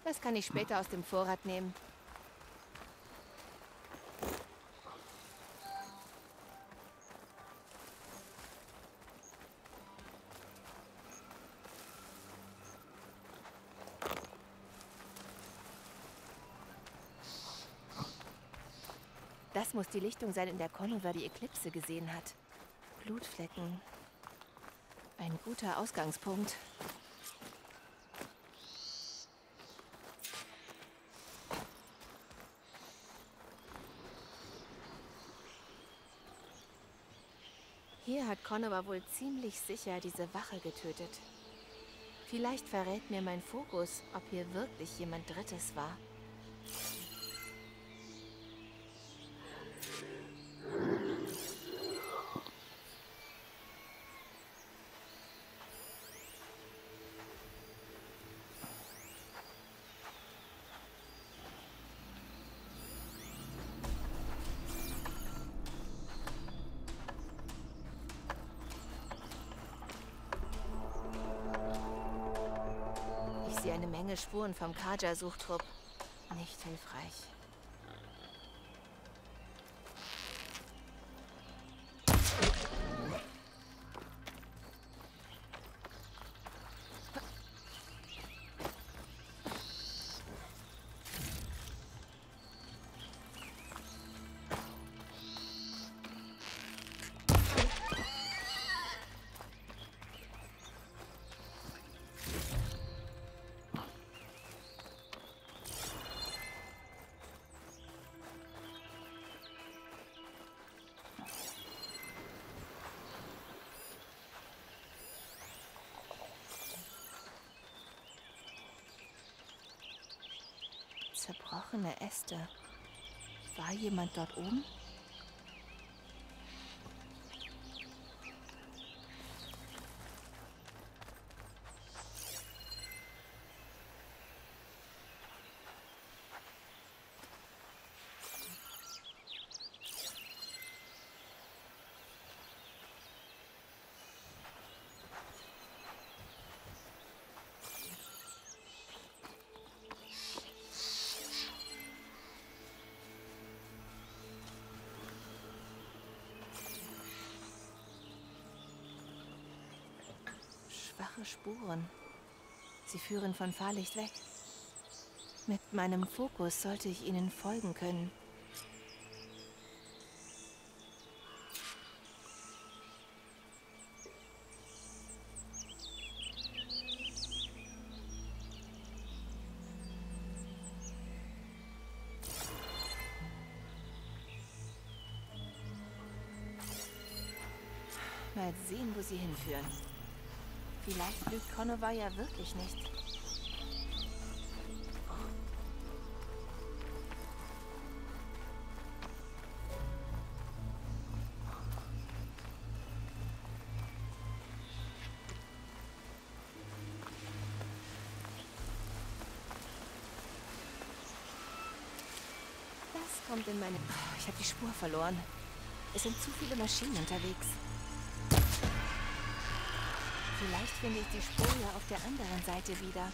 Das kann ich später aus dem Vorrat nehmen. Das muss die Lichtung sein, in der Conover die Eklipse gesehen hat. Blutflecken. Ein guter Ausgangspunkt. Hier hat Conover wohl ziemlich sicher diese Wache getötet. Vielleicht verrät mir mein Fokus, ob hier wirklich jemand Drittes war. Ich sehe eine Menge Spuren vom Kaja-Suchtrupp. Nicht hilfreich. Zerbrochene Äste. War jemand dort oben? Schwache Spuren. Sie führen von Fahrlicht weg. Mit meinem Fokus sollte ich ihnen folgen können. Mal sehen, wo sie hinführen. Vielleicht lügt Conover ja wirklich nicht. Das kommt in meine... Ich habe die Spur verloren. Es sind zu viele Maschinen unterwegs. Vielleicht finde ich die Spur ja auf der anderen Seite wieder.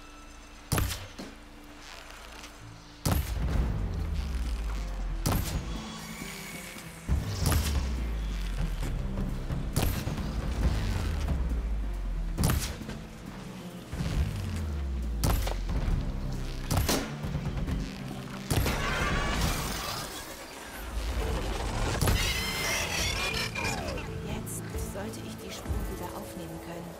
Jetzt sollte ich die Spur wieder aufnehmen können.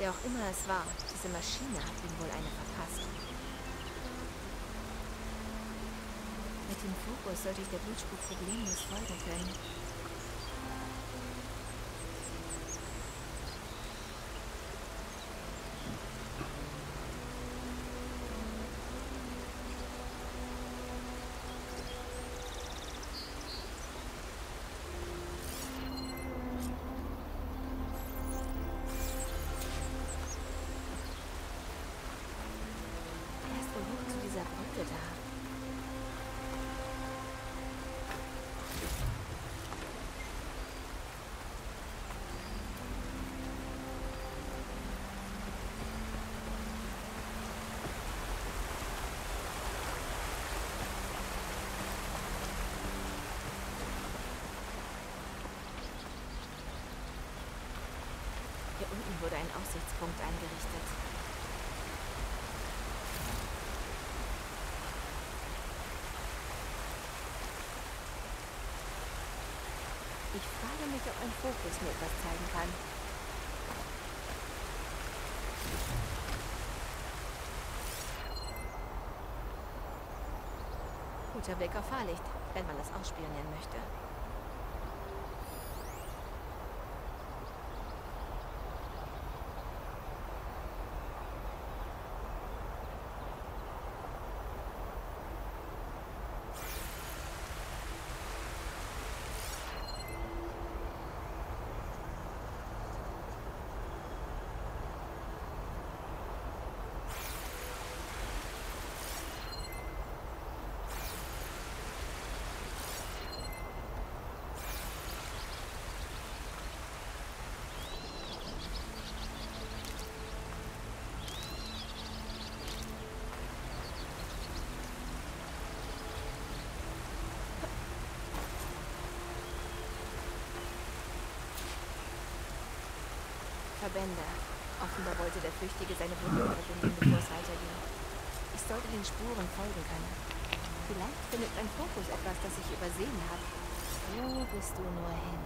Wer auch immer es war, diese Maschine hat ihm wohl eine verpasst. Mit dem Fokus sollte ich der Blutspur problemlos folgen können. Er ist wohl hoch zu dieser Brücke da. Hier unten wurde ein Aussichtspunkt eingerichtet. Ich frage mich, ob ein Fokus mir etwas zeigen kann. Guter Blick auf Fahrlicht, wenn man das ausspionieren möchte. Verbände. Offenbar wollte der Flüchtige seine Wunden reparieren, bevor es weiterging. Ich sollte den Spuren folgen können. Vielleicht findet mein Fokus etwas, das ich übersehen habe. Wo bist du nur hin?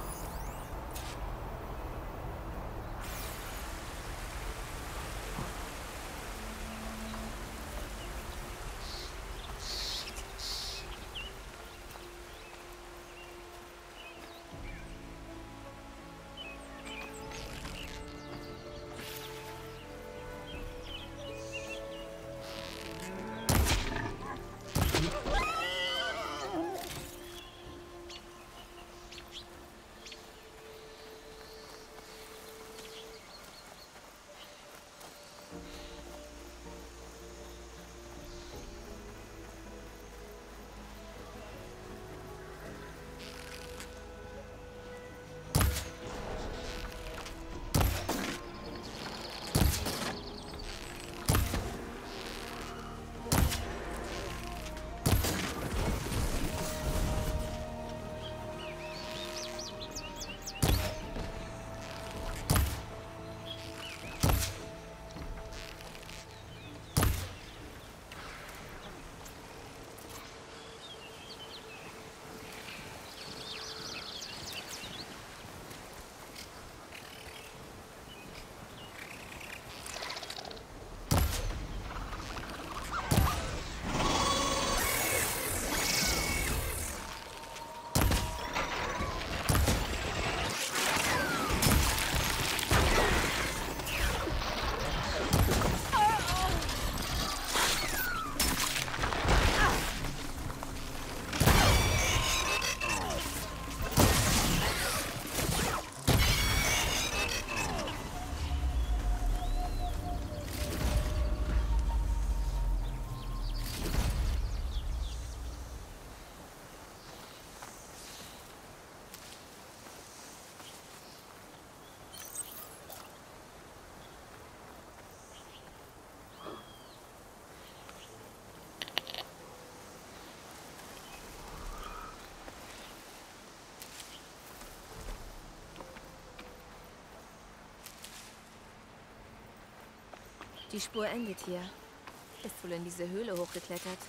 Die Spur endet hier. Ist wohl in diese Höhle hochgeklettert.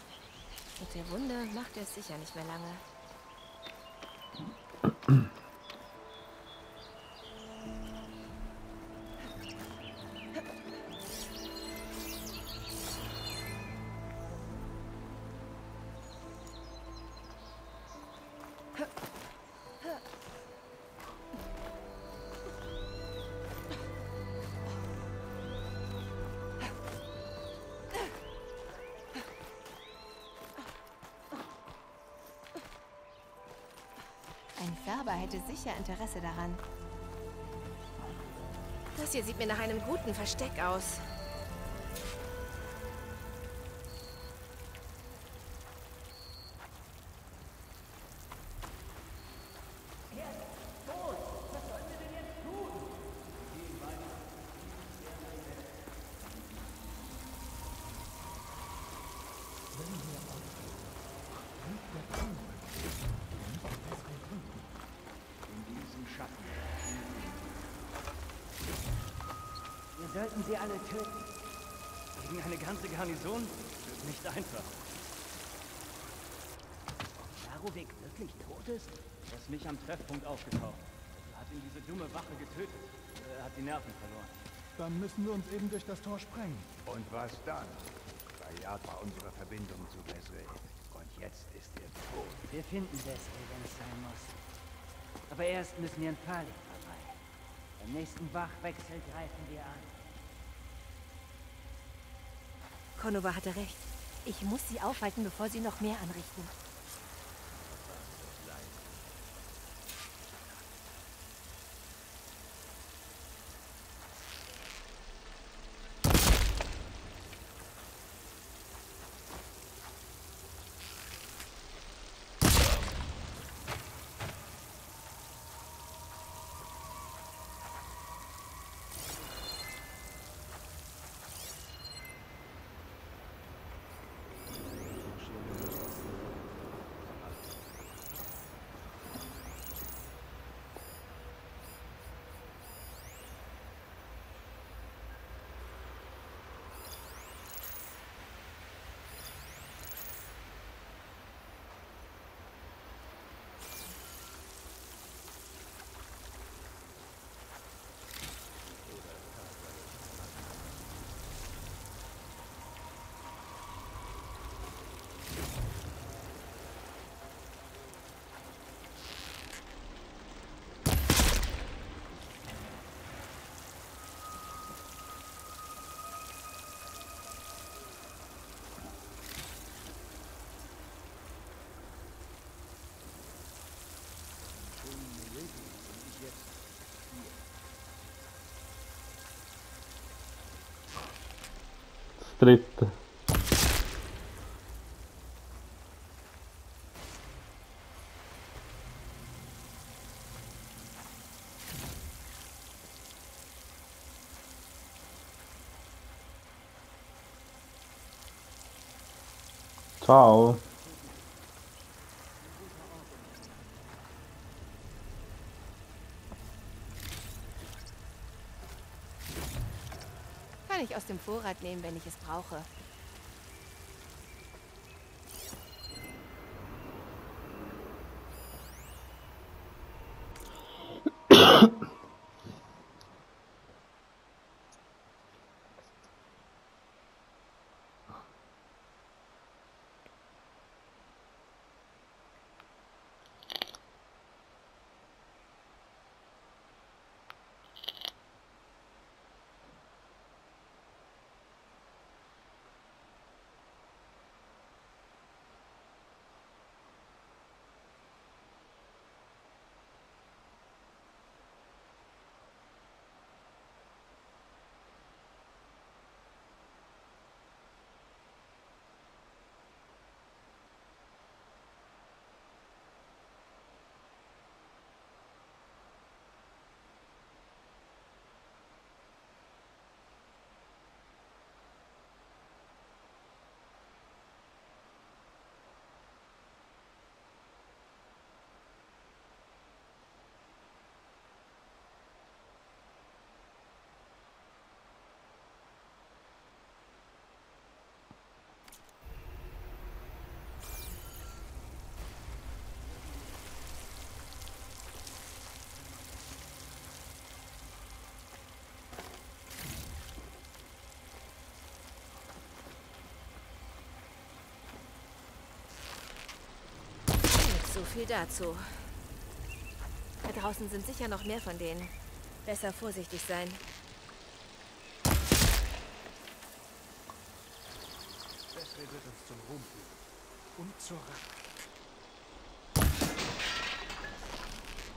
Mit der Wunde macht er es sicher nicht mehr lange. Färber hätte sicher Interesse daran. Das hier sieht mir nach einem guten Versteck aus. Wir sollten sie alle töten. Gegen eine ganze Garnison? Das ist nicht einfach. Darovik wirklich tot ist? Er ist nicht am Treffpunkt aufgetaucht. Er hat ihn diese dumme Wache getötet. Er hat die Nerven verloren. Dann müssen wir uns eben durch das Tor sprengen. Und was dann? Bayard war unsere Verbindung zu Besril. Und jetzt ist er tot. Wir finden Besril, wenn es sein muss. Aber erst müssen wir an Palik vorbei. Beim nächsten Wachwechsel greifen wir an. Konova hatte recht. Ich muss sie aufhalten, bevor sie noch mehr anrichten. Dritte. Ciao. Kann ich aus dem Vorrat nehmen, wenn ich es brauche. So viel dazu. Da draußen sind sicher noch mehr von denen. Besser vorsichtig sein. Besril wird uns zum Ruhm führen. Und zur Rache.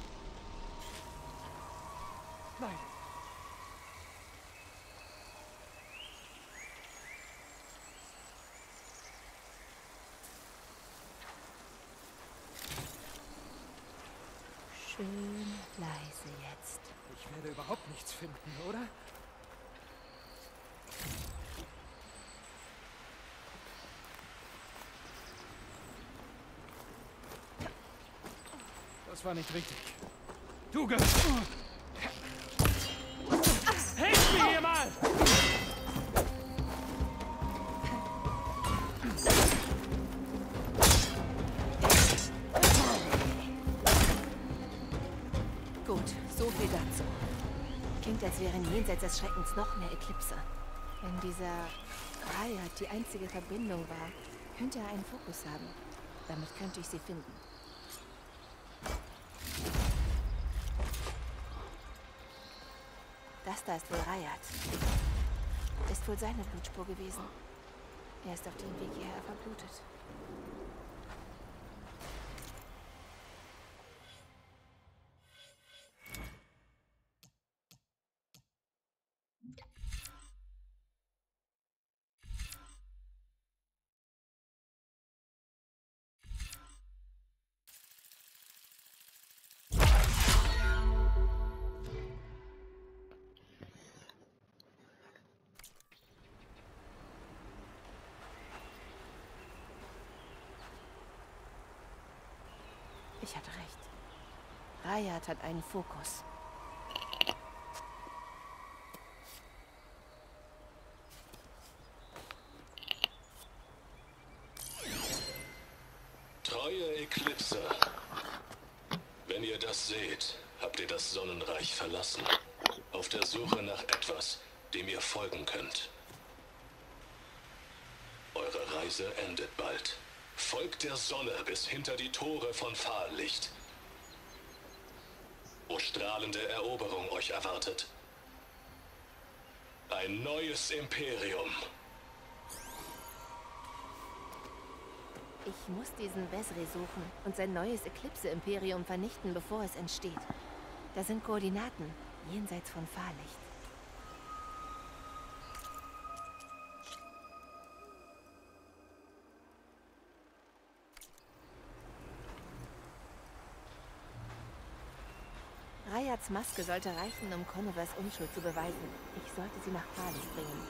Schön leise jetzt. Ich werde überhaupt nichts finden, oder? Das war nicht richtig. Du Hilf mir hier mal! Gut, so viel dazu. Klingt, als wären jenseits des Schreckens noch mehr Eklipse. Wenn dieser Rayat die einzige Verbindung war, könnte er einen Fokus haben. Damit könnte ich sie finden. Das da ist wohl Rayat. Ist wohl seine Blutspur gewesen. Er ist auf dem Weg hierher verblutet. Ich hatte recht. Rayat hat einen Fokus. Treue Eklipse. Wenn ihr das seht, habt ihr das Sonnenreich verlassen. Auf der Suche nach etwas, dem ihr folgen könnt. Eure Reise endet bald. Folgt der Sonne bis hinter die Tore von Fahllicht, wo strahlende Eroberung euch erwartet. Ein neues Imperium. Ich muss diesen Vesri suchen und sein neues Eklipse-Imperium vernichten, bevor es entsteht. Da sind Koordinaten, jenseits von Fahllicht. Rayats Maske sollte reichen, um Connovers Unschuld zu beweisen. Ich sollte sie nach Fahllicht bringen.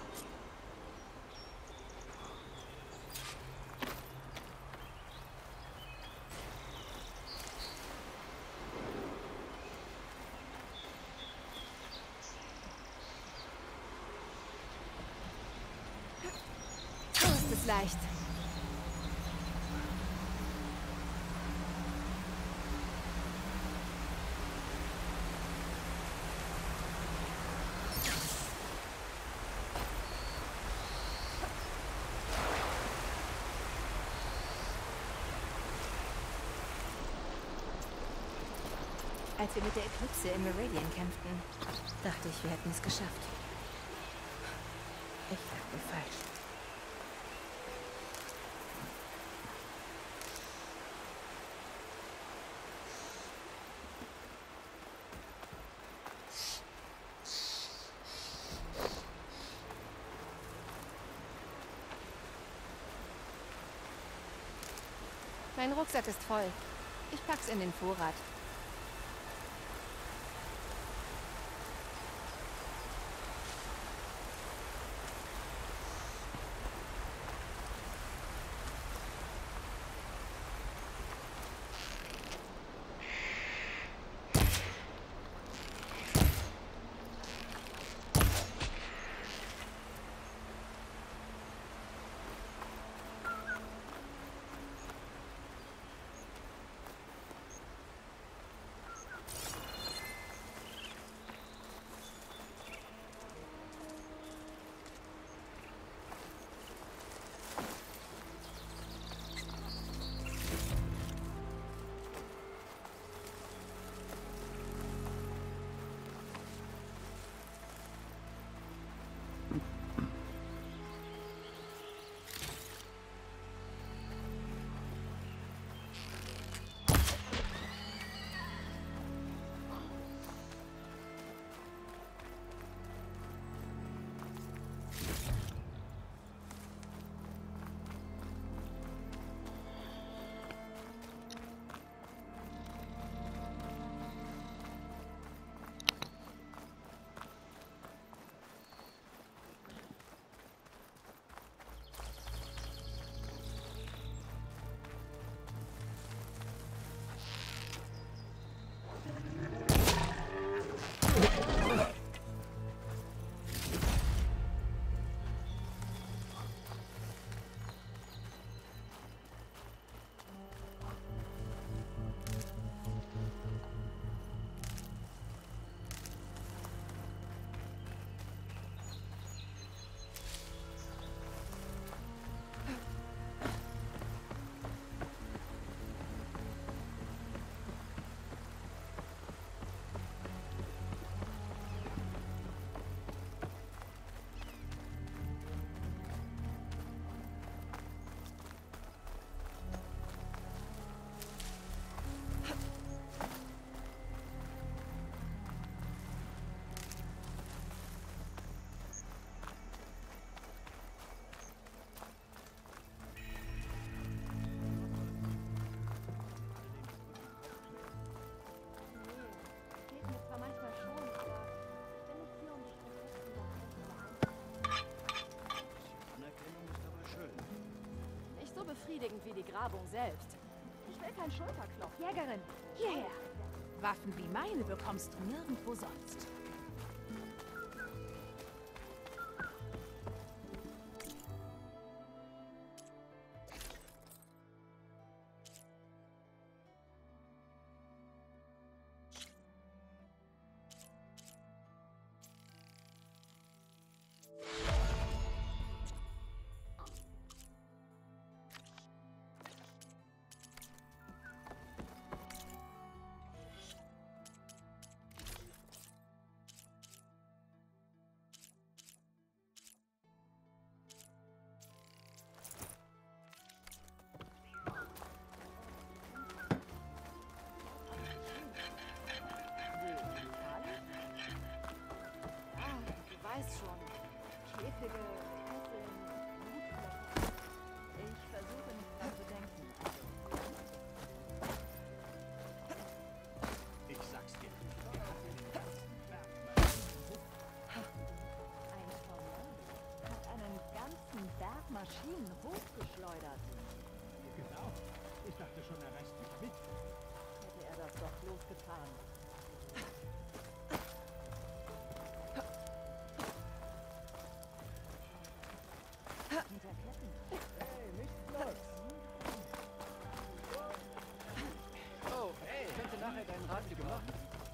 So ist es leicht. Als wir mit der Eklipse in Meridian kämpften, dachte ich, wir hätten es geschafft. Ich dachte falsch. Mein Rucksack ist voll. Ich pack's in den Vorrat. Grabung selbst. Ich will kein Schulterklopfen. Jägerin, hierher. Waffen wie meine bekommst du nirgendwo sonst. Weiß schon. Käfige, Kesseln, Blutflecken. Ich versuche nicht dran zu denken. Ich sag's dir. Ein Tornado hat einen ganzen Berg Maschinen hochgeschleudert. Genau. Ich dachte schon, er reißt mich mit. Hätte er das doch bloß getan. Oh, hey, ich könnte nachher deinen Radio machen.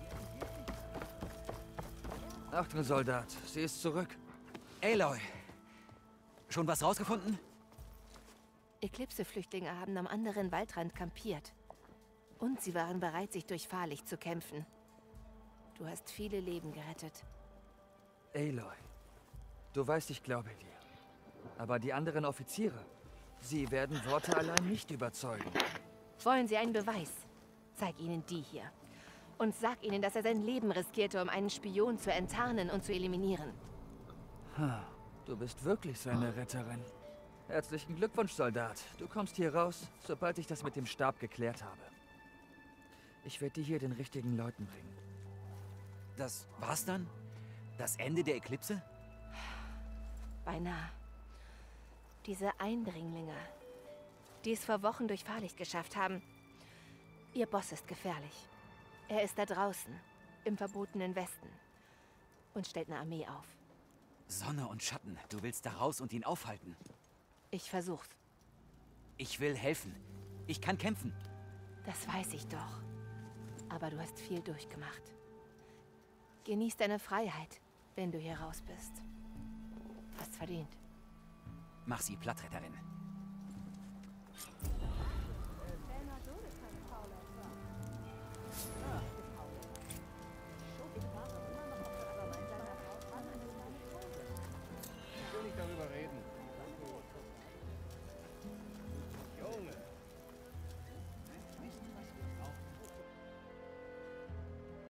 Achtung, Soldat, sie ist zurück. Aloy, schon was rausgefunden? Eclipse-Flüchtlinge haben am anderen Waldrand kampiert. Und sie waren bereit, sich durch Fahrlicht zu kämpfen. Du hast viele Leben gerettet. Aloy, du weißt, ich glaube dir. Aber die anderen Offiziere, sie werden Worte allein nicht überzeugen. Wollen sie einen Beweis? Zeig ihnen die hier. Und sag ihnen, dass er sein Leben riskierte, um einen Spion zu enttarnen und zu eliminieren. Du bist wirklich seine Retterin. Herzlichen Glückwunsch, Soldat. Du kommst hier raus, sobald ich das mit dem Stab geklärt habe. Ich werde die hier den richtigen Leuten bringen. Das war's dann? Das Ende der Eklipse? Beinahe. Diese Eindringlinge, die es vor Wochen durch Fahrlicht geschafft haben. Ihr Boss ist gefährlich. Er ist da draußen, im verbotenen Westen. Und stellt eine Armee auf. Sonne und Schatten. Du willst da raus und ihn aufhalten. Ich versuch's. Ich will helfen. Ich kann kämpfen. Das weiß ich doch. Aber du hast viel durchgemacht. Genieß deine Freiheit, wenn du hier raus bist. Hast verdient. Mach sie platt, Retterin.